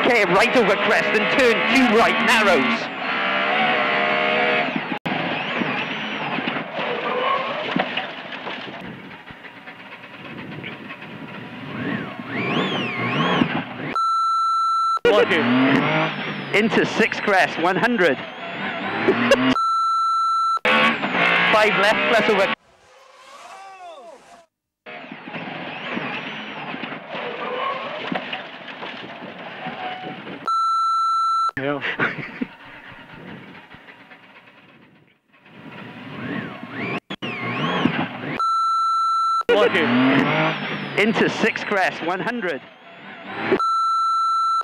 Okay, right over crest and turn 2 right, narrows. Into 6 crest, 100. 5 left plus over. Yeah. Into 6 crest, 100.